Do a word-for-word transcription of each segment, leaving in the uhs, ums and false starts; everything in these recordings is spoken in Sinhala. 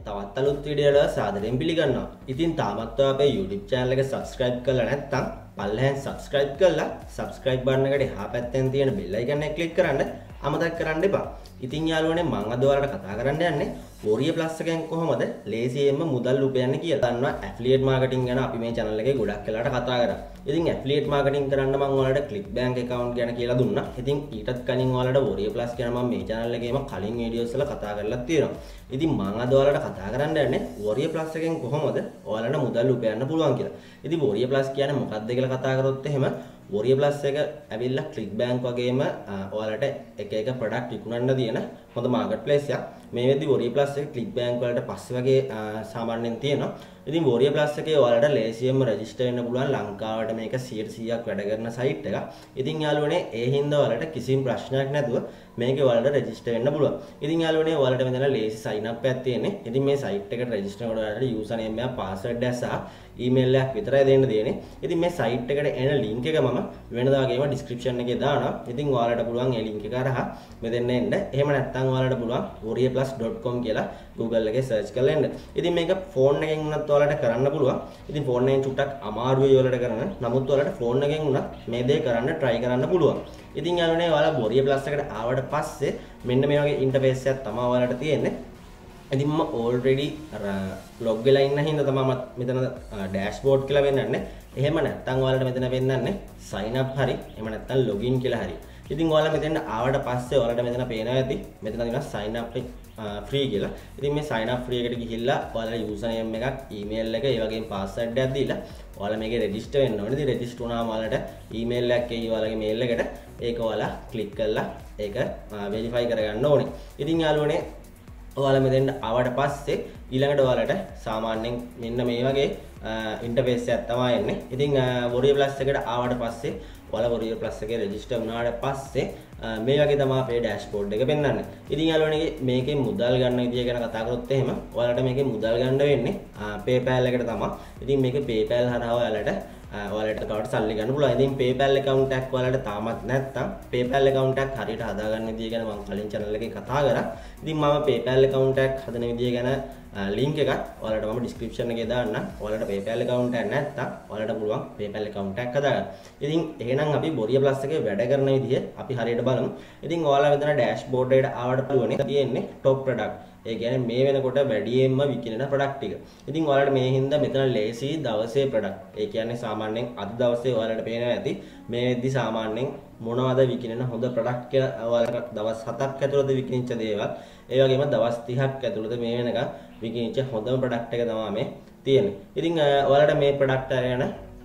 තවත් අලුත් වීඩියෝ වල සාදරයෙන් පිළිගන්නවා. ඉතින් තාමත් ඔයා අපේ YouTube channel එක subscribe කරලා නැත්නම් පල්ලෙහෙන් subscribe කරලා subscribe button එකට එහා පැත්තෙන් තියෙන bell icon එක click කරන්න අමතක කරන්න එපා. ඉතින් යාළුවනේ මම අද ඔයාලට කතා කරන්න යන්නේ Warrior Plus එකෙන් කොහොමද ලේසියෙන්ම මුදල් උපයන්නේ කියලා. දන්නවා affiliate marketing ගැන අපි මේ channel එකේ ගොඩක් වෙලාට කතා කරා. ඉතින් affiliate marketing කරන්න මම ඔයාලට ClickBank account ගැන කියලා දුන්නා. ඉතින් ඊටත් කලින් ඔයාලට Warrior Plus ගැන මම මේ channel එකේම කලින් videos වල කතා කරලා තියෙනවා. ඉතින් මම අද ඔයාලට කතා කරන්න යන්නේ Warrior Plus එකෙන් කොහොමද ඔයාලට මුදල් උපයන්න පුළුවන් කියලා. ඉතින් Warrior Plus කියන්නේ මොකක්ද කියලා කතා කරොත් එහෙම Warrior Plus එක ඇවිල්ලා ClickBank වගේම ඔයාලට එක එක product විකුණන්න තියෙන හොඳ marketplace එකක්. මේ වෙද්දි Warrior Plus එක ClickBank වලට පස්සේ වගේ සාමාන්‍යයෙන් තියෙනවා. ඉතින් Warrior Plus එකේ ඔයාලට ලේසියෙන්ම register වෙන්න පුළුවන් ලංකාවට මේක සියයට සීයක් වැඩ කරන site එකක්. ඉතින් යාළුවනේ ඒ හින්දා ඔයාලට කිසිම ප්‍රශ්නයක් නැතුව මේකේ ඔයාලට register වෙන්න පුළුවන්. ඉතින් යාළුවනේ ඔයාලට මෙතන ලේසි sign up එකක් තියෙන්නේ. ඉතින් මේ site එකට register කරනකොට ඔයාලට username එක password එක සහ email එකක් විතරයි දෙන්න තියෙන්නේ. ඉතින් මේ site එකට එන link එක මම වෙනදා වගේම description එකේ දානවා. ඉතින් ඔයාලට පුළුවන් ඒ link එක හරහා මෙතෙන් එන්න. එහෙම නැත්නම් ඔයාලට පුළුවන් warrior plus dot com කියලා Google එකේ search කරලා එන්න. ඉතින් මේක phone එකෙන් උනත් ඔයාලට කරන්න පුළුවන්. ඉතින් phone එකෙන් චුට්ටක් අමාරුයි ඔයාලට කරන්න. නමුත් ඔයාලට phone එකෙන් උනත් මේ දේ කරන්න try කරන්න පුළුවන්. ඉතින් යාළුවනේ ඔයාලා Warrior Plus එකට ආවට පස්සේ මෙන්න මේ වගේ interface එකක් තමයි ඔයාලට තියෙන්නේ. ඉතින් මම already log වෙලා ඉන්න හින්දා තමයි මම මෙතන dashboard කියලා වෙන්නන්නේ. එහෙම නැත්නම් ඔයාලට මෙතන වෙන්නන්නේ sign up හරි එහෙම නැත්නම් login කියලා හරි. ඉතින් ඔයාලා මෙතෙන් ආවට පස්සේ ඔයාලට මෙතන පේනවා ඇති මෙතන තියෙනවා sign up free කියලා. ඉතින් මේ sign up free එකට ගිහිල්ලා ඔයාලා username එකක් email එක ඒ වගේම password එකක් දීලා ඔයාලා මේකේ register වෙන්න ඕනේ. ඉතින් register වුණාම ඔයාලට email එකක් එයි ඔයාලගේ mail එකට. ඒක ඔයාලා click කරලා ඒක verify කරගන්න ඕනේ. ඉතින් යාළුවනේ ඔයාලා මෙතෙන් ආවට පස්සේ ඊළඟට ඔයාලට සාමාන්‍යයෙන් මෙන්න මේ වගේ ඉන්ටර්ෆේස් එකක් තමයි එන්නේ. ඉතින් Warrior Plus එකට ආවට පස්සේ ඔයාලා Warrior Plus එකේ රෙජිස්ටර් වුණාට පස්සේ මේ වගේ තමයි අපේ ඩෑෂ්බෝඩ් එක පෙන්වන්නේ. ඉතින් යාළුවනේ මේකේ මුදල් ගන්න විදිය ගැන කතා කරොත් එහෙම ඔයාලට මේකේ මුදල් ගන්න වෙන්නේ PayPal එකට තමයි. ඉතින් මේකේ PayPal හරහා ඔයාලට ඔයාලට account සල්ලි ගන්න පුළුවන්. ඉතින් PayPal account එකක් ඔයාලට තාමත් නැත්නම් PayPal account එකක් හරියට හදාගන්න විදිය ගැන මම කලින් channel එකේ කතා කරා. ඉතින් මම PayPal account එකක් හදන විදිය ගැන link එකක් ඔයාලට මම description එකේ දාන්නම්. ඔයාලට PayPal account එකක් නැත්නම් ඔයාලට පුළුවන් PayPal account එකක් හදාගන්න. ඉතින් එහෙනම් අපි Warrior Plus එකේ වැඩ කරන විදිය අපි හරියට බලමු. ඉතින් ඔයාලා මෙතන dashboard එකට ආවට පුළුවන් තියෙන්නේ top product. ඒ කියන්නේ මේ වෙනකොට වැඩියෙන්ම විකිනෙන product ටික. ඉතින් ඔයාලට මේ හින්දා මෙතන ලේසි දවසේ product. ඒ කියන්නේ සාමාන්‍යයෙන් අද දවසේ ඔයාලට පේනවා ඇති මේ වෙද්දි සාමාන්‍යයෙන් මොනවද විකිනෙන හොඳ product කියලා ඔයාලට දවස් හතක් ඇතුළත විකිනිච්ච දේවල්. ඒ වගේම දවස් තිහක් ඇතුළත මේ වෙනකන් විකිනිච්ච හොඳම product එක තමයි මේ තියෙන්නේ. ඉතින් ඔයාලට මේ product අරගෙන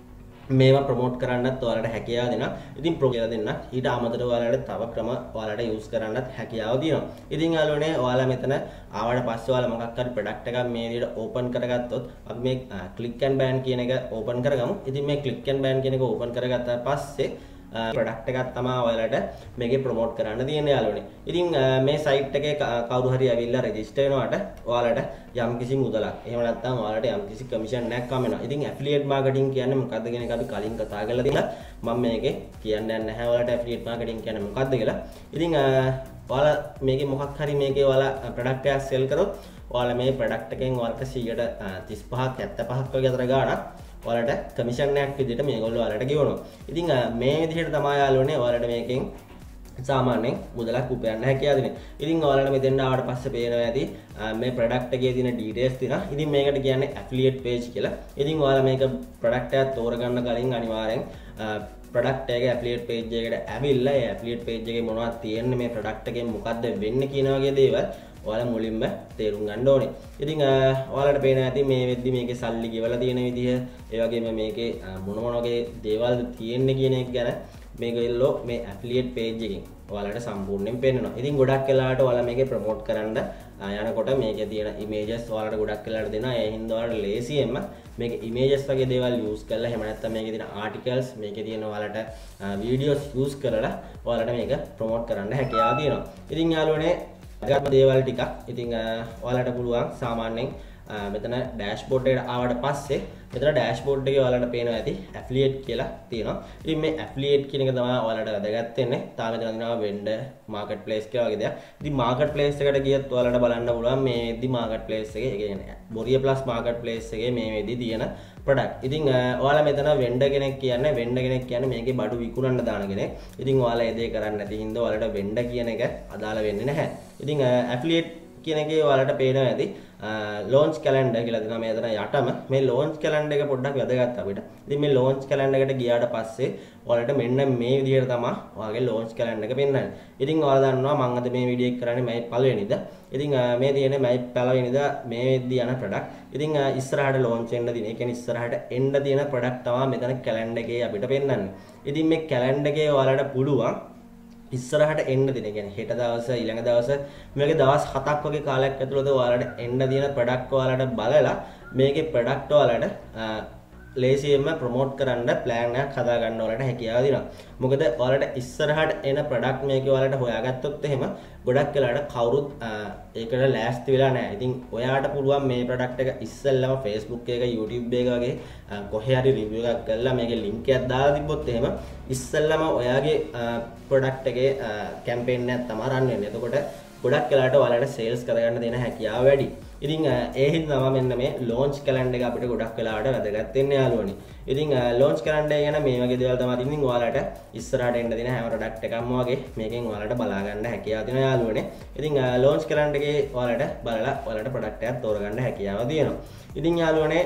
මේවා ප්‍රොමෝට් කරන්නත් ඔයාලට හැකියාව දෙනවා. ඉතින් ප්‍රෝ කියලා දෙන්න. ඊට අමතරව ඔයාලට තව ක්‍රම ඔයාලට යූස් කරන්නත් හැකියාව තියෙනවා. ඉතින් යාළුවනේ ඔයාලා මෙතන ආවට පස්සේ ඔයාලා මොකක් හරි ප්‍රොඩක්ට් එකක් මේ විදිහට ඕපන් කරගත්තොත් අපි මේ click and ban කියන එක ඕපන් කරගමු. ඉතින් මේ click and ban කියන එක ඕපන් කරගත්තා පස්සේ ප්‍රොඩක්ට් එකක් තමයි ඔයාලට මේකේ ප්‍රොමෝට් කරන්න තියෙන්නේ යාළුවනේ. ඉතින් මේ සයිට් එකේ කවුරු හරි ඇවිල්ලා රෙජිස්ටර් වෙනවට ඔයාලට යම්කිසි මුදලක් එහෙම නැත්නම් ඔයාලට යම්කිසි කමිෂන් එකක් කම වෙනවා. ඉතින් ඇෆිලියේට් මාකටිං කියන්නේ මොකක්ද කියන එක අපි කලින් කතා කරලා තියෙනවා. මම මේකේ කියන්න යන්නේ නැහැ ඔයාලට ඇෆිලියේට් මාකටිං කියන්නේ මොකක්ද කියලා. ඉතින් ඔයාලා මේකේ මොකක් හරි මේකේ ඔයාලා ප්‍රොඩක්ට් එකක් සෙල් කරොත් ඔයාලා මේ ප්‍රොඩක්ට් එකෙන් ඔයාලට සියයට තිස් පහක් හැත්තෑ පහක් වගේ අතර ගාණක් ඔයාලට කමිෂන් එකක් විදිහට මේගොල්ලෝ ඔයාලට ගෙවනවා. ඉතින් මේ විදිහට තමයි යාළුවනේ ඔයාලට මේකෙන් සාමාන්‍යයෙන් මුදලක් උපයන්න හැකියාව දෙන්නේ. ඉතින් ඔයාලට මෙතෙන් ආවට පස්සේ පේනවා ඇති මේ ප්‍රොඩක්ට් එකේ තියෙන ඩීටේල්ස් තියෙනවා. ඉතින් මේකට කියන්නේ ඇෆිලියේට් පේජ් කියලා. ඉතින් ඔයාලා මේක ප්‍රොඩක්ට් එකක් තෝරගන්න කලින් අනිවාර්යෙන් ප්‍රොඩක්ට් එකේ ඇෆිලියේට් පේජ් එකට ඇවිල්ලා ඒ ඇෆිලියේට් පේජ් එකේ මොනවද තියෙන්නේ මේ ප්‍රොඩක්ට් එකෙන් මොකද්ද වෙන්නේ කියන වගේ දේවල් ඔයාලා මුලින්ම තේරුම් ගන්න ඕනේ. ඉතින් ඔයාලට පේනවා ඇති මේ වෙද්දි මේකේ සල්ලි ගෙවලා තියෙන විදිහ, ඒ වගේම මේකේ මොන මොන වගේ දේවල්ද තියෙන්නේ කියන එක ගැන මේගොල්ලෝ මේ ඇෆිලියේට් පේජ් එකෙන් ඔයාලට සම්පූර්ණයෙන් පෙන්නනවා. ඉතින් ගොඩක් වෙලාවට ඔයාලා මේකේ ප්‍රොමෝට් කරන්න යනකොට මේකේ තියෙන ඉමේජස් ඔයාලට ගොඩක් වෙලාවට දෙනවා. ඒ හින්දා ඔයාලට ලේසියෙන්ම මේකේ ඉමේජස් වගේ දේවල් යූස් කරලා එහෙම නැත්නම් මේකේ තියෙන ආටිකල්ස් මේකේ තියෙන ඔයාලට වීඩියෝස් යූස් කරලා ඔයාලට මේක ප්‍රොමෝට් කරන්න හැකියාව තියෙනවා. ඉතින් යාළුවනේ අගත්ම දේවල් ටිකක් ඉතින් ඔයාලට පුළුවන් සාමාන්‍යයෙන් මෙතන ඩෑෂ්බෝඩ් එකට ආවට පස්සේ මෙතන ඩෑෂ්බෝඩ් එකේ ඔයාලට පේනවා ඇති ඇෆිලියේට් කියලා තියෙනවා. ඉතින් මේ ඇෆිලියේට් කියන එක තමයි ඔයාලට වැදගත් වෙන්නේ. තාම මෙතන තියෙනවා වෙන්ඩර් මාකට් ප්ලේස් කියලා වගේ දෙයක්. ඉතින් මාකට් ප්ලේස් එකට ගියත් ඔයාලට බලන්න පුළුවන් මේදී මාකට් ප්ලේස් එකේ ඒ කියන්නේ බොරිය ප්ලස් මාකට් ප්ලේස් එකේ මේ වෙදී තියෙන ප්‍රොඩක්ට්. ඉතින් ඔයාලා මෙතන වෙන්ඩර් කෙනෙක් කියන්නේ වෙන්ඩර් කෙනෙක් කියන්නේ මේකේ බඩු විකුණන්න දාන කෙනෙක්. ඉතින් ඔයාලා ඒ දේ කරන්නේ නැති හින්දා ඔයාලට වෙන්ඩර් කියන එක අදාළ වෙන්නේ නැහැ. ඉතින් ඇෆිලියේට් කියන එකේ ඔයාලට පේනවා ඇති launch calendar කියලා දෙනවා මේ අතන යටම මේ launch calendar එක පොඩ්ඩක් වැදගත් අපිට. ඉතින් මේ launch calendar එකට ගියාට පස්සේ ඔයාලට මෙන්න මේ විදිහට තමයි ඔයාගේ launch calendar එක පෙන්වන්නේ. ඉතින් ඔයාලා දන්නවා මම අද මේ වීඩියෝ එක කරන්නේ මයි පළවෙනිදා. ඉතින් මේ තියෙන්නේ මයි පළවෙනිදා මේ වෙද්දී යන product. ඉතින් ඉස්සරහට launch වෙන්න දින. ඒ කියන්නේ ඉස්සරහට එන්න තියෙන product තමයි මෙතන calendar එකේ අපිට පෙන්වන්නේ. ඉතින් මේ calendar එකේ ඔයාලට පුළුවන් ඉස්සරහට එන්න දින කියන්නේ හෙට දවස ඊළඟ දවස මේකේ දවස් හතක් වගේ කාලයක් ඇතුළත ඔයාලට එන්න දින ප්‍රොඩක්ට් ඔයාලට බලලා මේකේ ප්‍රොඩක්ට් ඔයාලට ලේසියෙන්ම ප්‍රොමෝට් කරන්න ප්ලෑන් එකක් හදා ගන්න ඔයාලට හැකියාව දෙනවා. මොකද ඔයාලට ඉස්සරහට එන ප්‍රොඩක්ට් මේකේ ඔයාලට හොයාගත්තොත් එහෙම ගොඩක් වෙලාවට කවුරුත් ඒකට ලෑස්ති වෙලා නැහැ. ඉතින් ඔයාට පුළුවන් මේ ප්‍රොඩක්ට් එක ඉස්සෙල්ලාම Facebook එක YouTube එක වගේ කොහේ හරි රිවිව් එකක් කරලා මේකේ ලින්ක් එකක් දාලා තිබ්බොත් එහෙම ඉස්සෙල්ලාම ඔයාගේ ප්‍රොඩක්ට් එකේ කැම්පේන් එකක් තමයි රන් වෙන්නේ. එතකොට ගොඩක් වෙලාවට ඔයාලට සේල්ස් කරගන්න දෙන හැකියාව වැඩි. ඉතින් ඒ හින්දා තමයි මෙන්න මේ launch calendar එක අපිට ගොඩක් වෙලාවට වැදගත් වෙන්නේ යාළුවනි. ඉතින් launch calendar ගැන මේ වගේ දේවල් තමයි ඉතින් ඔයාලට ඉස්සරහට එන්න දෙන හැම ප්‍රොඩක්ට් එකක්ම වගේ මේකෙන් ඔයාලට බලා ගන්න හැකියාව තියෙනවා යාළුවනේ. ඉතින් launch calendar එකේ ඔයාලට බලලා ඔයාලට ප්‍රොඩක්ට් එකක් තෝරගන්න හැකියාව තියෙනවා. ඉතින් යාළුවනේ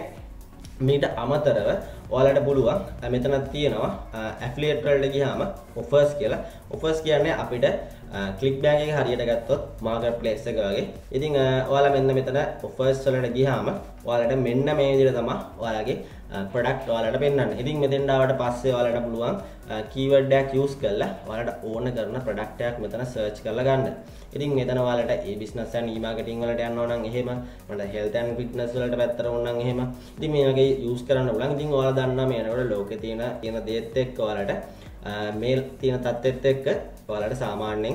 මීට අමතරව ඔයාලට පුළුවන් මෙතනක් තියෙනවා affiliate වලට ගියාම offers කියලා. offers කියන්නේ අපිට click bank එක හරියට ගත්තොත් market place එක වගේ. ඉතින් ඔයාලා මෙන්න මෙතන offers වලට ගියාම ඔයාලට මෙන්න මේ විදිහට තමයි ඔයාලගේ product ඔයාලට පෙන්වන්නේ. ඉතින් මෙතෙන් ආවට පස්සේ ඔයාලට පුළුවන් keyword එකක් use කරලා ඔයාලට ඕන කරන product එකක් මෙතන search කරලා ගන්න. ඉතින් මෙතන ඔයාලට e business and e marketing වලට යන්න ඕන නම් එහෙම මට health and fitness වලට පැත්තට ඕන නම් එහෙම ඉතින් මේ වගේ use කරන්න පුළුවන්. ඉතින් ඔයාලා දන්නවා මේනකොට ලෝකේ තියෙන තියෙන දේත් එක්ක ඔයාලට මේ තියෙන තත්ත්වෙත් එක්ක ඔයාලට සාමාන්‍යයෙන්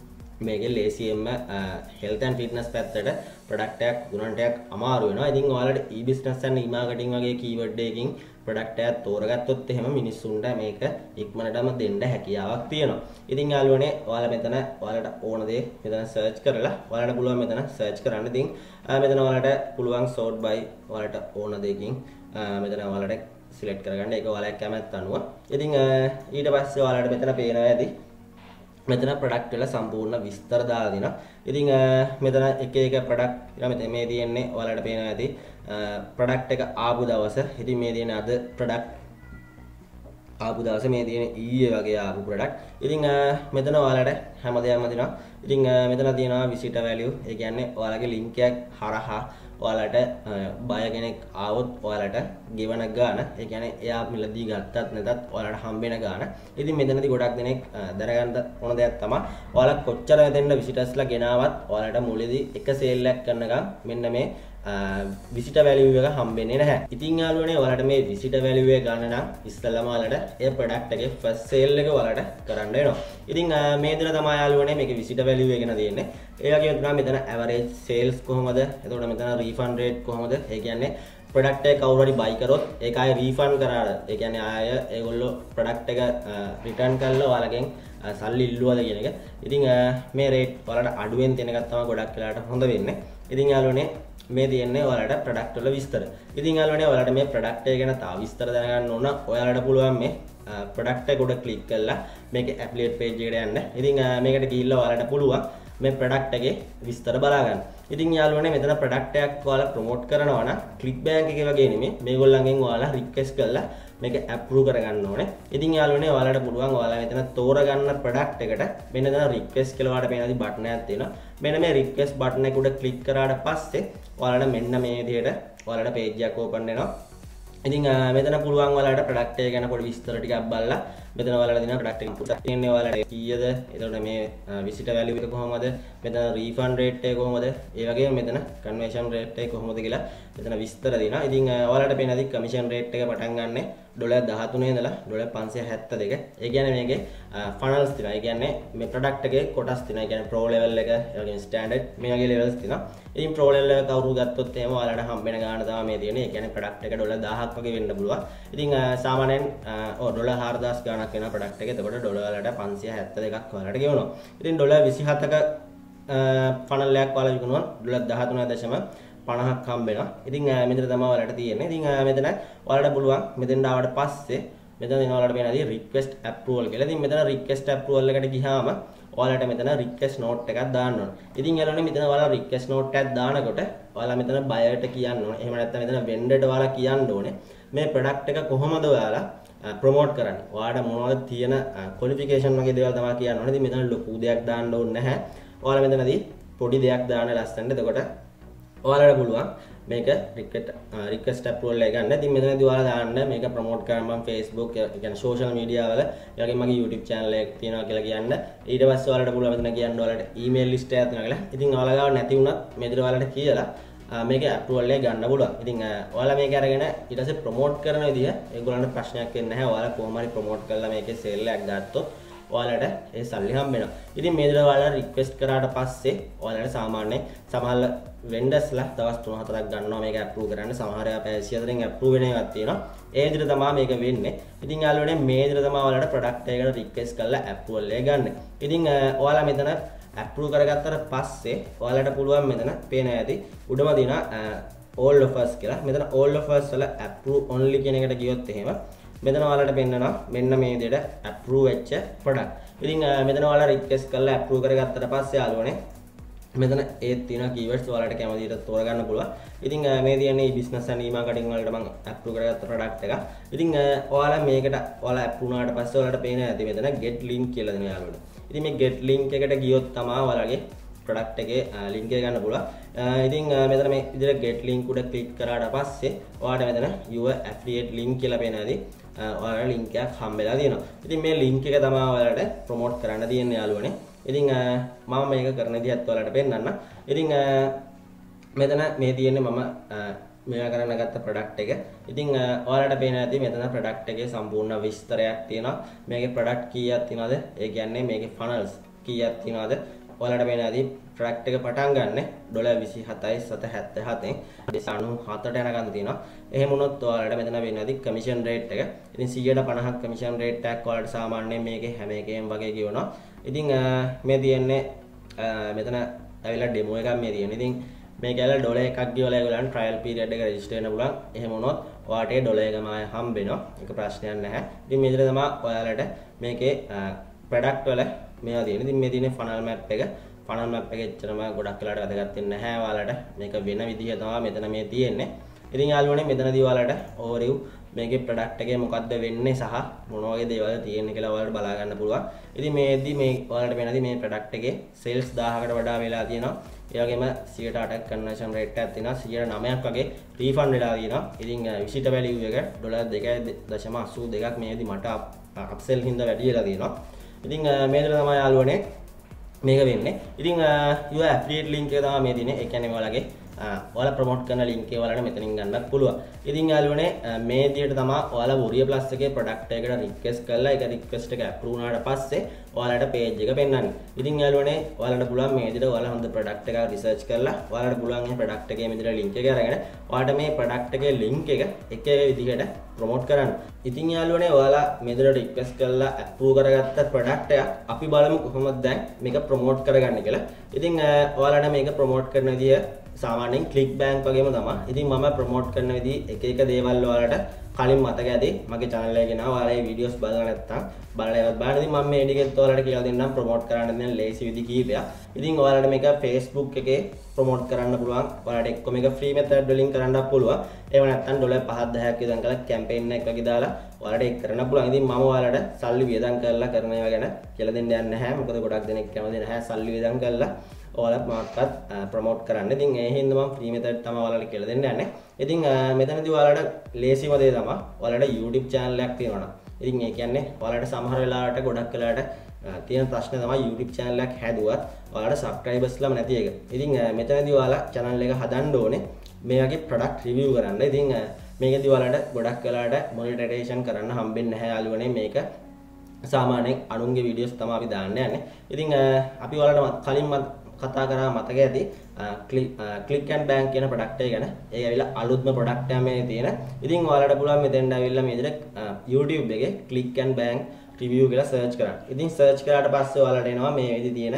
මේකේ ලේසියෙන්ම health and fitness පැත්තට product එකක් ගුණන්ට එකක් අමාරු වෙනවා. ඉතින් ඔයාලට e business and e marketing වගේ keyword එකකින් product එකක් තෝරගත්තොත් එහෙම මිනිස්සුන්ට මේක ඉක්මනටම දෙන්න හැකියාවක් තියෙනවා. ඉතින් යාළුවනේ ඔයාලා මෙතන ඔයාලට ඕන දේ මෙතන search කරලා ඔයාලට පුළුවන් මෙතන search කරන්න. ඉතින් මෙතන ඔයාලට පුළුවන් sort by ඔයාලට ඕන දෙයකින් මෙතන ඔයාලට select කරගන්න. ඒක ඔයාලගේ කැමැත්ත අනුව. ඉතින් ඊට පස්සේ ඔයාලට මෙතන පේනවා ඇති මෙතන product වල සම්පූර්ණ විස්තර දාලා දෙනවා. ඉතින් මෙතන එක එක product ඊළඟ මෙතන මේ තියෙන්නේ ඔයාලට පේනවා ඇති product එක ආපු දවස. ඉතින් මේ තියෙන අද product ආපු දවස මේ තියෙන ඊයේ වගේ ආපු product. ඉතින් මෙතන ඔයාලට හැමදේම දෙනවා. ඉතින් මෙතන තියෙනවා visitor value. ඒ කියන්නේ ඔයාලගේ link එකක් හරහා ඔයාලට බය කෙනෙක් ආවොත් ඔයාලට ගෙවන ගාන, ඒ කියන්නේ එයා මිලදී ගත්තත් නැතත් ඔයාලට හම්බෙන ගාන. ඉතින් මෙතනදී ගොඩක් දෙනෙක් දැනගන්න ඕන දෙයක් තමයි ඔයාලා කොච්චර දෙන්න විසිටර්ස්ලා ගෙනාවත් ඔයාලට මුලදී එක සේල් එකක් කරනකම් මෙන්න මේ visitor value එක හම්බෙන්නේ නැහැ. ඉතින් යාළුවනේ ඔයාලට මේ visitor value එක ගන්න නම් ඉස්සෙල්ලාම ඔයාලට ඒ product එකේ first sale එක ඔයාලට කරන්න වෙනවා. ඉතින් මේ දේ තමයි යාළුවනේ මේකේ visitor value එක ගැන තියෙන්නේ. ඒ වගේම තමයි මෙතන average sales කොහොමද? එතකොට මෙතන refund rate කොහොමද? ඒ කියන්නේ product එක කවුරු හරි buy කරොත් ඒක ආයෙ refund කරාද? ඒ කියන්නේ ආයෙ ඒගොල්ලෝ product එක return කරලා ඔයාලගෙන් සල්ලි ඉල්ලුවද කියන එක. ඉතින් මේ rate ඔයාලට අඩුවෙන් තියෙන එකක් තමයි ගොඩක් වෙලාට හොඳ වෙන්නේ. ඉතින් යාළුවනේ මේ තියෙන්නේ ඔයාලට product වල විස්තර. ඉතින් යාළුවනේ ඔයාලට මේ product එක ගැන තව විස්තර දැනගන්න ඕන ඔයාලට පුළුවන් මේ product එක උඩ click කරලා මේකේ affiliate page එකට යන්න. ඉතින් මේකට ගිහිල්ලා ඔයාලට පුළුවන් මේ product එකේ විස්තර බලා ගන්න. ඉතින් යාළුවනේ මෙතන product එකක් ඔයාලා promote කරනවා නම් click bank එකේ වගේ නෙමෙයි මේගොල්ලන්ගෙන් ඔයාලා request කරලා මේක approve කරගන්න ඕනේ. ඉතින් යාළුවනේ ඔයාලට පුළුවන් ඔයාලා මෙතන තෝරගන්න product එකට මෙන්න දැන් request කියලා ඔයාලට පේනදි button එකක් තියෙනවා. මෙන්න මේ request button එක උඩ click කරාට පස්සේ ඔයාලට මෙන්න මේ විදිහට ඔයාලට page එකක් open වෙනවා. ඉතින් මෙතන පුළුවන් ඔයාලට product එක ගැන පොඩි විස්තර ටිකක් බලලා මෙතන ඔයාලට දෙන product input එකක් තියෙන්නේ ඔයාලට කීයද එතකොට මේ visitor value එක කොහොමද මෙතන refund rate එක කොහොමද ඒ වගේම මෙතන conversion rate එක කොහොමද කියලා මෙතන විස්තර දෙනවා. ඉතින් ඔයාලට පේනදි commission rate එක පටන් ගන්න ඩොලර් දහතුන ඉඳලා ඩොලර් පන්සිය හැත්තෑ දෙක. ඒ කියන්නේ මේකේ funnels තියෙනවා. ඒ කියන්නේ මේ product එකේ කොටස් තියෙනවා. ඒ කියන්නේ pro level එක, ඒ වගේම standard මේ වගේ levels තියෙනවා. ඉතින් pro level එක කවුරු ගත්තොත් එහෙම ඔයාලට හම්බෙන ගාණ තමයි මේ තියෙන්නේ. ඒ කියන්නේ product එක ඩොලර් දහයක් වගේ වෙන්න පුළුවන්. ඉතින් සාමාන්‍යයෙන් ඔව් ඩොලර් හාරදාස් ගාණක් වෙන product එක. එතකොට ඩොලර් වලට පන්සිය හැත්තෑ දෙකක් ඔයාලට ගෙවනවා. ඉතින් ඩොලර් විසිහතක funnel එකක් ඔයාලා විකුණුවා ඩොලර් දහතුන දශම පනහක් හම්බෙනවා. ඉතින් මෙතන තමයි ඔයාලට තියෙන්නේ. ඉතින් මෙතන ඔයාලට පුළුවන් මෙතෙන් ආවට පස්සේ මෙතන දෙන ඔයාලට වෙනදී request approval කියලා. ඉතින් මෙතන request approval එකට ගියාම ඔයාලට මෙතන request note එකක් දාන්න ඕන. ඉතින් යාළුවනේ මෙතන ඔයාලා request note එකක් දානකොට ඔයාලා මෙතන buyer-ට කියන්න ඕනේ. එහෙම නැත්නම් මෙතන vendor-ට ඔයාලා කියන්න ඕනේ මේ product එක කොහොමද ඔයාලා promote කරන්නේ. ඔයාලට මොනවද තියෙන qualification වගේ දේවල් තමයි කියන්න ඕනේ. ඉතින් මෙතන ලොකු දෙයක් දාන්න ඕනේ නැහැ. ඔයාලා මෙතනදී පොඩි දෙයක් දාන්න ලස්සනට. එතකොට ඔයාලට පුළුවන් මේක request request approval එක ගන්න. ඉතින් මෙතනදී ඔයාලා දාන්න මේක promote කරන්න මම Facebook ඒ කියන්නේ social media වල ඒ වගේම මගේ YouTube channel එකක් තියෙනවා කියලා කියන්න. ඊට පස්සේ ඔයාලට පුළුවන් මෙතන කියන්න ඔයාලට email list එකක් තියෙනවා කියලා. ඉතින් ඔයාලා ගාව නැති වුණත් මෙතන ඔයාලට කියලා මේක approval එක ගන්න පුළුවන්. ඉතින් ඔයාලා මේක අරගෙන ඊට පස්සේ promote කරන විදිහ ඒගොල්ලන්ට ප්‍රශ්නයක් වෙන්නේ නැහැ. ඔයාලා කොහොම හරි promote කරලා මේකේ sale එකක් ගත්තොත් ඔයාලට ඒ සල්ලි හම්බ වෙනවා. ඉතින් මේ විදිහට ඔයාලා රික්වෙස්ට් කරාට පස්සේ ඔයාලට සාමාන්‍යයෙන් සමහර වෙන්ඩර්ස්ලා දවස් තුන හතරක් ගන්නවා මේක අප්‍රූව් කරන්න. සමහර අය පැය විසිහතරෙන් අප්‍රූව් වෙන එකක් තියෙනවා. ඒ විදිහට තමයි මේක වෙන්නේ. ඉතින් යාළුවනේ මේ විදිහට තමයි ඔයාලට ප්‍රොඩක්ට් එකකට රික්වෙස්ට් කරලා අප්‍රූවල් එක ගන්න. ඉතින් ඔයාලා මෙතන අප්‍රූව් කරගත්තට පස්සේ ඔයාලට පුළුවන් මෙතන පේන ඇති උඩම දින all offers කියලා. මෙතන all offers වල approve only කියන එකට ගියොත් එහෙම මෙතන ඔයාලට පෙන්නනවා මෙන්න මේ විදිහට approve වෙච්ච product. ඉතින් මෙතන ඔයාලා request කරලා approve කරගත්තට පස්සේ යාළුවනේ මෙතන ඒත් තියෙන keywords ඔයාලට කැමති විදිහට තෝරගන්න පුළුවන්. ඉතින් මේ තියෙන්නේ business and e-marketing වලට මම approve කරගත්ත product එක. ඉතින් ඔයාලා මේකට ඔයාලා approve වුණාට පස්සේ ඔයාලට පේන ඇති මෙතන get link කියලා දෙනවා යාළුවනේ. ඉතින් මේ get link එකට ගියොත් තමයි ඔයාලගේ product එකේ link එක ගන්න පුළුවන්. ඉතින් මෙතන මේ විදිහට get link උඩ click කරාට පස්සේ ඔයාලට මෙතන your affiliate link කියලා පේන ඇති ඔයාලට link එකක් හම්බෙලා තියෙනවා. ඉතින් මේ link එක තමයි ඔයාලට promote කරන්න තියෙන්නේ යාළුවනේ. ඉතින් මම මේක කරන විදිහත් ඔයාලට පෙන්නන්න. ඉතින් මෙතන මේ තියෙන්නේ මම මේවා කරන්න ගත්ත product එක. ඉතින් ඔයාලට පේන ඇති මෙතන product එකේ සම්පූර්ණ විස්තරයක් තියෙනවා. මේකේ product කීයක් තියෙනවද? ඒ කියන්නේ මේකේ funnels කීයක් තියෙනවද? ඔයාලට පේන ඇති product එක පටන් ගන්න ඩොලර් විසිහතයි සත හැත්තෑ හතෙන් අනූහතට යනකම් තියෙනවා. එහෙම වුණොත් ඔයාලට මෙතන වෙන්නේ ඇති commission rate එක. ඉතින් සියයට පනහක් commission rate එකක් ඔයාලට සාමාන්‍යයෙන් මේකේ හැම එකේම වගේ කියනවා. ඉතින් මේ තියෙන්නේ මෙතන ඇවිල්ලා demo එකක් මේ තියෙන්නේ. ඉතින් මේක ඇවිල්ලා ඩොලර් එකක් ගෙවලා ඒගොල්ලන් trial period එක register වෙන්න පුළුවන්. එහෙම වුණොත් ඔයාලට ඒ ඩොලර් එකම ආය හම්බ වෙනවා. ඒක ප්‍රශ්නයක් නැහැ. ඉතින් මේ විදිහට තමයි ඔයාලට මේකේ product වල මේවා තියෙන්නේ. ඉතින් මේ තියෙන්නේ funnel map එක. funnel map එක එච්චරම ගොඩක් වෙලාට වැදගත් වෙන්නේ නැහැ ඔයාලට. මේක වෙන විදිහ තමයි මෙතන මේ තියෙන්නේ. ඉතින් යාළුවනේ මෙතනදී ඔයාලට overview මේකේ product එකේ මොකද්ද වෙන්නේ සහ මොන වගේ දේවල් තියෙන්නේ කියලා ඔයාලට බලා ගන්න පුළුවන්. ඉතින් මේදී මේ ඔයාලට වෙනදී මේ product එකේ sales දහයකට වඩා වෙලා තියෙනවා. ඒ වගේම සියයට අටක් conversion rate එකක් තියෙනවා. සියයට නවයක් වගේ refund වෙලා තියෙනවා. ඉතින් visitor value එක ඩොලර් දෙකයි දශම අසූ දෙකක් මේදී මට upsell හින්දා වැඩි වෙලා තියෙනවා. ඉතින් මේ විදිහට තමයි යාළුවනේ මේක වෙන්නේ. ඉතින් your affiliate link එක තමයි මේ දිනේ. ඒ කියන්නේ ඔයාලගේ ඔයාලා ප්‍රොමෝට් කරන link එක ඔයාලට මෙතනින් ගන්නත් පුළුවන්. ඉතින් යාළුවනේ මේ විදිහට තමයි ඔයාලා Warrior Plus එකේ product එකකට request කරලා ඒක request එක approve වුණාට පස්සේ ඔයාලට page එක පෙන්වන්නේ. ඉතින් යාළුවනේ ඔයාලට පුළුවන් මේ විදිහට ඔයාලා හොඳ product එකක් research කරලා ඔයාලට පුළුවන් මේ product එකේ මේ විදිහට link එක අරගෙන ඔයාලට මේ product එකේ link එක එක එක විදිහට ප්‍රොමෝට් කරන්න. ඉතින් යාළුවනේ ඔයාලා මේ විදිහට request කරලා approve කරගත්ත product එක අපි බලමු කොහොමද දැන් මේක ප්‍රොමෝට් කරගන්නේ කියලා. ඉතින් ඔයාලට මේක ප්‍රොමෝට් කරන විදිය සාමාන්‍යයෙන් click bank වගේම තමයි. ඉතින් මම ප්‍රොමෝට් කරන විදිහ එක එක දේවල් ඔයාලට කලින් මතක ඇති. මගේ channel එකේ ගෙනාවා. ඔයාලා මේ videos බලලා නැත්නම් බලලා ඉවත් බලන්න. ඉතින් මම මේ ටිකෙත් ඔයාලට කියලා දෙන්නම් ප්‍රොමෝට් කරන්න දෙන ලේසි විදි කීපයක්. ඉතින් ඔයාලට මේක Facebook එකේ ප්‍රොමෝට් කරන්න පුළුවන්. ඔයාලට එක්ක මේක free method වලින් කරන්නත් පුළුවන්. ඒව නැත්නම් ඩොලර් පහක් දහයක් වියදම් කරලා campaign එකක් වගේ දාලා ඔයාලට ඒක කරන්න පුළුවන්. ඉතින් මම ඔයාලට සල්ලි වියදම් කරලා කරන ඒවා ගැන කියලා දෙන්න යන්නේ නැහැ. මොකද ගොඩක් දෙනෙක් කැමති නැහැ සල්ලි වියදම් කරලා ඔයාලත් මාර්කට් ප්‍රොමෝට් කරන්න. ඉතින් ඒ හින්දා මම free method තමයි ඔයාලට කියලා දෙන්න යන්නේ. ඉතින් මෙතනදී ඔයාලට ලේසිම දේ තමයි ඔයාලට YouTube channel එකක් තියෙනවා. ඉතින් ඒ කියන්නේ ඔයාලට සමහර වෙලාවට ගොඩක් වෙලාවට තියෙන ප්‍රශ්නේ තමයි YouTube channel එකක් හැදුවත් ඔයාලට subscribers ලාම නැති එක. ඉතින් මෙතනදී ඔයාලා channel එක හදන්න ඕනේ මේ වගේ product review කරන්න. ඉතින් මේකදී ඔයාලට ගොඩක් වෙලාවට monetization කරන්න හම්බෙන්නේ නැහැ යාළුවනේ. මේක සාමාන්‍යයෙන් අනුන්ගේ videos තමයි අපි දාන්න යන්නේ. ඉතින් අපි ඔයාලට කලින් කතා කරා මතක ඇති click and bank කියන product එක ගැන. ඒක ඇවිල්ලා අලුත්ම product එක මේ තියෙන. ඉතින් ඔයාලට පුළුවන් මෙතෙන්ට ඇවිල්ලා මේ විදිහට YouTube එකේ click and bank review කියලා search කරන්න. ඉතින් search කරාට පස්සේ ඔයාලට එනවා මේ විදිහේ තියෙන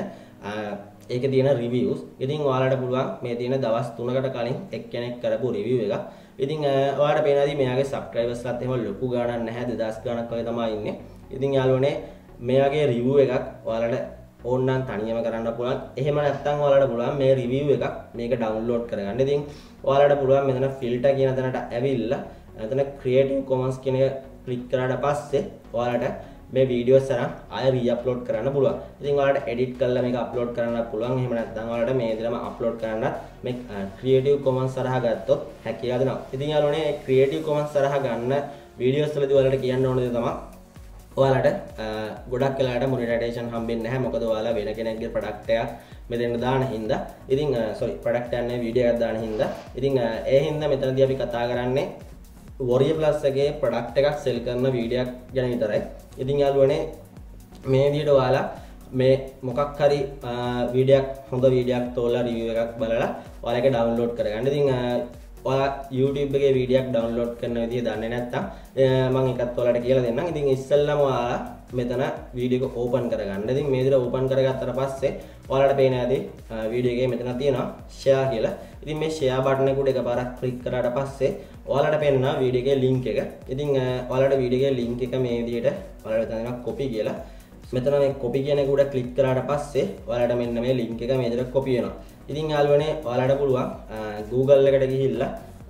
ඒකේ තියෙන reviews. ඉතින් ඔයාලට පුළුවන් මේ තියෙන දවස් තුනකට කලින් එක්කෙනෙක් කරපු review එකක්. ඉතින් ඔයාලට පේනවාදී මෙයාගේ subscribers ලාත් එහෙම ලොකු ගාණක් නැහැ දෙදාස් ගාණක් වගේ තමයි ඉන්නේ. ඉතින් යාළුවනේ මෙයාගේ review එකක් ඔයාලට ඕන නම් තනියම කරන්න පුළුවන්. එහෙම නැත්නම් ඔයාලට පුළුවන් මේ review එකක් මේක download කරගන්න. ඉතින් ඔයාලට පුළුවන් මෙතන filter කියන තැනට ඇවිල්ලා එතන creative commons කියන එක click කරාට පස්සේ ඔයාලට මේ videos අරන් ආය re-upload කරන්න පුළුවන්. ඉතින් ඔයාලට edit කරලා මේක upload කරන්න පුළුවන්. එහෙම නැත්නම් ඔයාලට මේ විදිහටම upload කරන්නත් මේ creative commons සරහා ගත්තොත් හැකියාව දෙනවා. ඉතින් යාළුවනේ creative commons සරහා ගන්න videos වලදී ඔයාලට කියන්න ඕන දේ තමයි ඔයාලට ගොඩක් වෙලාවට monetization හම්බෙන්නේ නැහැ. මොකද ඔයාලා වෙන කෙනෙක්ගේ product එකක් මෙතෙන් දාන හින්දා. ඉතින් sorry product එකක් නෙවෙයි video එකක් දාන හින්දා. ඉතින් ඒ හින්දා මෙතනදී අපි කතා කරන්නේ Warrior Plus එකේ product එකක් sell කරන video එකක් ගැන විතරයි. ඉතින් යාළුවනේ මේ විදිහට ඔයාලා මේ මොකක් හරි video එකක් හොඳ video එකක් තෝරලා review එකක් බලලා ඔයාලා ඒක download කරගන්න. ඉතින් ඔයාලා YouTube එකේ video එකක් download කරන විදිය දන්නේ නැත්නම් මම එකත් ඔයාලට කියලා දෙන්නම්. ඉතින් ඉස්සෙල්ලාම ඔයාලා මෙතන video එක open කරගන්න. ඉතින් මේ විදිහට open කරගත්තට පස්සේ ඔයාලට පේන ඇති video එකේ මෙතන තියෙනවා share කියලා. ඉතින් මේ share button එක උඩ එකපාරක් click කරාට පස්සේ ඔයාලට පේනවා video එකේ link එක. ඉතින් ඔයාලට video එකේ link එක මේ විදිහට ඔයාලට තනනවා copy කියලා. මෙතන මේ copy කියන එක උඩ click කරාට පස්සේ ඔයාලට මෙන්න මේ link එක මේ විදිහට copy වෙනවා. ඉතින් යාළුවනේ ඔයාලට පුළුවන් Google එකට ගිහිල්ලා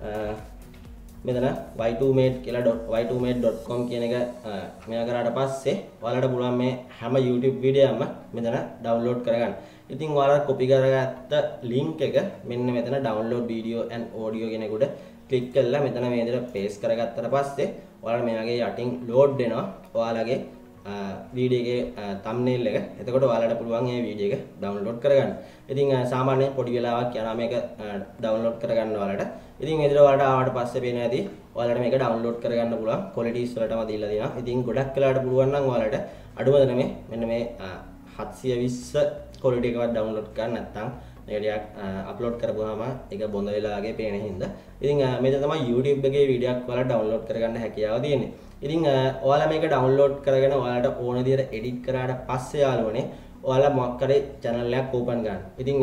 මෙතන y two mate කියලා y two mate dot com කියන එක මෙයා කරාට පස්සේ ඔයාලට පුළුවන් මේ හැම YouTube වීඩියෝ එකක්ම මෙතන download කරගන්න. ඉතින් ඔයාලා copy කරගත්ත link එක මෙන්න මෙතන download video and audio කියන එක උඩ click කරලා මෙතන මේ විදිහට paste කරගත්තට පස්සේ ඔයාලා මෙයාගේ යටින් load වෙනවා ඔයාලගේ video එකේ thumbnail එක. එතකොට ඔයාලට පුළුවන් මේ video එක download කරගන්න. ඉතින් සාමාන්‍යයෙන් පොඩි වෙලාවක් යනවා මේක download කරගන්න ඔයාලට. ඉතින් මේ විදිහට ඔයාලට ආවට පස්සේ පේන ඇති ඔයාලට මේක download කරගන්න පුළුවන්. qualities වලටම දීලා දෙනවා. ඉතින් ගොඩක් වෙලාවට පුළුවන් නම් ඔයාලට අඩුම තරමේ මෙන්න මේ හත්සිය විස්ස quality එකවත් download කරන්න නැත්නම් මේක ටිකක් upload කරපුවාම ඒක බොඳ වෙලා වගේ පේන හින්දා. ඉතින් මේක තමයි YouTube එකේ video එකක් ඔයාලා download කරගන්න හැකියාව තියෙන්නේ. ඉතින් ඔයාලා මේක download කරගෙන ඔයාලට ඕන විදිහට edit කරාට පස්සේ යාළුවනේ ඔයාලා මොකක් හරි channel එකක් open ගන්න. ඉතින්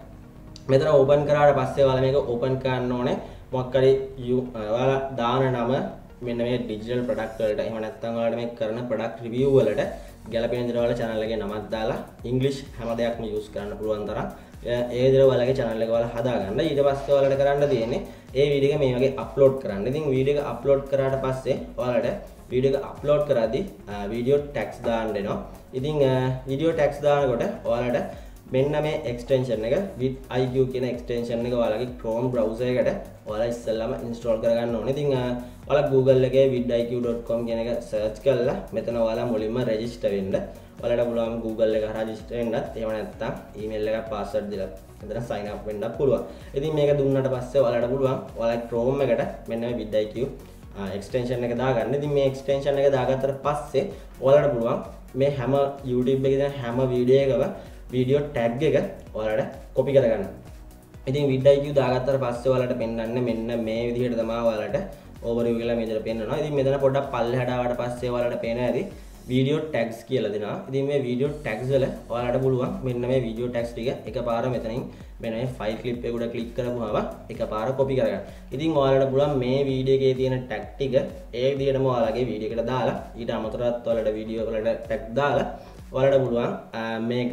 මෙතන open කරාට පස්සේ ඔයාලා මේක open කරන්න ඕනේ මොකක් හරි ඔයාලා දාන නම මෙන්න මේ digital product වලට එහෙම නැත්නම් ඔයාලට මේ කරන product review වලට ගැලපෙන විදිහට ඔයාලා channel එකේ නමක් දාලා English හැම දෙයක්ම use කරන්න පුළුවන් තරම් ඒ විදිහට ඔයාලගේ channel එක ඔයාලා හදාගන්න. ඊට පස්සේ ඔයාලට කරන්න තියෙන්නේ ඒ වීඩියෝ එක මේ වගේ upload කරන්න. ඉතින් වීඩියෝ එක upload කරාට පස්සේ ඔයාලට video එක upload කරද්දී video tags දාන්න වෙනවා. ඉතින් video tags දානකොට ඔයාලට මෙන්න මේ extension එක vidIQ කියන extension එක ඔයාලගේ Chrome browser එකට ඔයාලා ඉස්සෙල්ලාම install කරගන්න ඕනේ. ඉතින් ඔයාලා Google එකේ vidIQ dot com කියන එක search කරලා මෙතන ඔයාලා මුලින්ම register වෙන්න. ඔයාලට පුළුවන් Google එක register වෙන්නත් එහෙම නැත්නම් email එකක් password දීලා මෙතන sign up වෙන්නත් පුළුවන්. ඉතින් මේක දුන්නාට පස්සේ ඔයාලට පුළුවන් ඔයාලා Chrome එකට මෙන්න මේ vidIQ extension එක දාගන්න. ඉතින් මේ extension එක දාගත්තට පස්සේ ඔයාලට පුළුවන් මේ හැම YouTube එකේ තියෙන හැම වීඩියෝ එකම video tag එක ඔයාලට copy කරගන්න. ඉතින් vidIQ දාගත්තට පස්සේ ඔයාලට පෙන්වන්නේ මෙන්න මේ විදිහට තමයි ඔයාලට overview කියලා මේ විදිහට පෙන්වනවා. ඉතින් මෙතන පොඩ්ඩක් පල්ලෙහාට ආවට පස්සේ ඔයාලට පේන ඇති video tags කියලා දෙනවා. ඉතින් මේ video tags වල ඔයාලට පුළුවන් මෙන්න මේ video tags ටික එකපාර මෙතනින් මෙන්න මේ file clip එක උඩ click කරපුවාම එකපාර copy කරගන්න. ඉතින් ඔයාලට පුළුවන් මේ video එකේ තියෙන tag ටික ඒ විදිහටම ඔයාලගේ video එකට දාලා ඊට අමතරව ඔයාලට video වලට tag දාලා ඔයාලට පුළුවන් මේක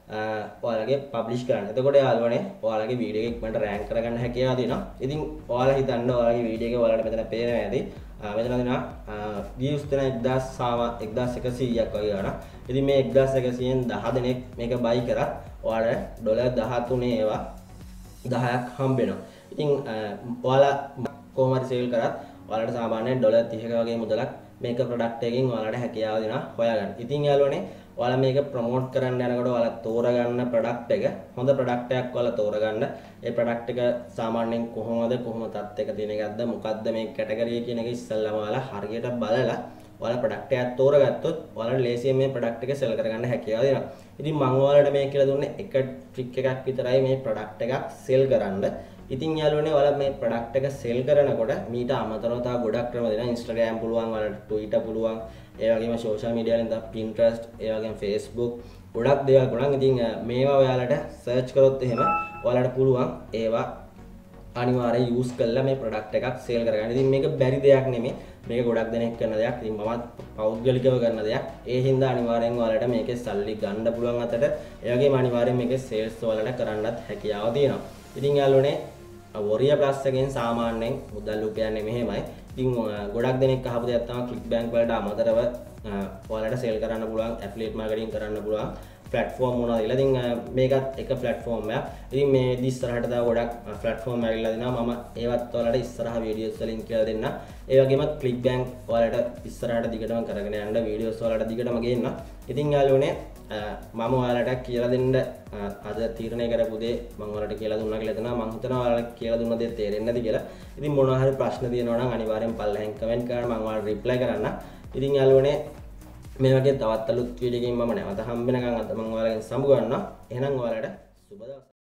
ඔයාලගේ publish කරන්න. එතකොට යාළුවනේ ඔයාලගේ video එක ඉක්මනට rank කරගන්න හැකියාව දෙනවා. ඉතින් ඔයාලා හිතන්න ඔයාලගේ video එක ඔයාලට මෙතන පේනවා ඇති. මෙතන දෙනවා views දෙන එක්දාස් එකසීයක් වගේ ගන්න. ඉතින් මේ එක්දාස් එකසීයෙන් දහ දෙනෙක් මේක buy කරා ඔයාලට ඩොලර් දහතුනේ ඒවා දහයක් හම්බ වෙනවා. ඉතින් ඔයාලා කොහොම හරි sale කරත් ඔයාලට සාමාන්‍යයෙන් ඩොලර් තිහක වගේ මුදලක් මේක ප්‍රොඩක්ට් එකකින් ඔයාලට හැකියාව දෙනවා හොයාගන්න. ඉතින් යාළුවනේ ඔයාලා මේක ප්‍රොමෝට් කරන්න යනකොට ඔයාලා තෝරගන්න ප්‍රොඩක්ට් එක හොඳ ප්‍රොඩක්ට් එකක් ඔයාලා තෝරගන්න. ඒ ප්‍රොඩක්ට් එක සාමාන්‍යයෙන් කොහොමද කොහොම තත්ත්වයක තියෙන එකක්ද මොකක්ද මේ කැටගරි කියන එක ඉස්සෙල්ලාම ඔයාලා හරියට බලලා ඔයාලා ප්‍රොඩක්ට් එකක් තෝරගත්තොත් ඔයාලට ලේසියෙන් මේ ප්‍රොඩක්ට් එක සෙල් කරගන්න හැකියාව දෙනවා. ඉතින් මම ඔයාලට මේ කියලා දුන්නේ එක ට්‍රික් එකක් විතරයි මේ ප්‍රොඩක්ට් එකක් සෙල් කරන්න. ඉතින් යාළුවනේ ඔයාලා මේ ප්‍රොඩක්ට් එක සෙල් කරනකොට මීට අමතරව තව ගොඩක් ක්‍රම දෙනවා. Instagram පුළුවන්, ඔයාලට Twitter පුළුවන්, ඒ වගේම social media වලින් තව Pinterest, ඒ වගේම Facebook ගොඩක් දේවල් පුළුවන්. ඉතින් මේවා ඔයාලට search කරොත් එහෙම ඔයාලට පුළුවන් ඒවා අනිවාර්යෙන් use කරලා මේ ප්‍රොඩක්ට් එකක් සේල් කරගන්න. ඉතින් මේක බැරි දෙයක් නෙමෙයි. මේක ගොඩක් දෙනෙක් කරන දෙයක්. ඉතින් මමත් පෞද්ගලිකව කරන දෙයක්. ඒ හින්දා අනිවාර්යෙන් ඔයාලට මේකේ සල්ලි ගන්න පුළුවන් අතට ඒ වගේම අනිවාර්යෙන් මේකේ sales ඔයාලට කරන්නත් හැකියාව තියෙනවා. ඉතින් යාළුවනේ Warrior Plus එකෙන් සාමාන්‍යයෙන් මුදල් උපයන්නේ මෙහෙමයි. ඉතින් ගොඩක් දෙනෙක් අහපු දෙයක් තමයි ClickBank වලට අමතරව ඔයාලට sell කරන්න පුළුවන්, affiliate marketing කරන්න පුළුවන් platform මොනවද කියලා. ඉතින් මේකත් එක platform එකක්. ඉතින් මේ ඉස්සරහට තව ගොඩක් platform ඇවිල්ලා දෙනවා. මම ඒවත් ඔයාලට ඉස්සරහ videos වලින් කියලා දෙන්න. ඒ වගේම ClickBank ඔයාලට ඉස්සරහට දිගටම කරගෙන යන්න videos ඔයාලට දිගටම ගේන්න. ඉතින් යාළුවනේ මම ඔයාලට කියලා දෙන්න අද තීරණය කරපු දේ මම ඔයාලට කියලා දුන්නා කියලා හිතනවා. මම හිතනවා ඔයාලට කියලා දුන්න දේ තේරෙන්නේ නැති කියලා. ඉතින් මොනවා හරි ප්‍රශ්න තියෙනවා නම් අනිවාර්යෙන් පල්ලෙහෙන් කමෙන්ට් කරන්න මම ඔයාලට රිප්ලයි කරන්න. ඉතින් යාළුවනේ මේ වගේ තවත් අලුත් වීඩියෝ එකකින් මම නැවත හම්බ වෙනකන් අද මම ඔයාලගෙන් සමු ගන්නවා. එහෙනම් ඔයාලට සුබ දවසක්.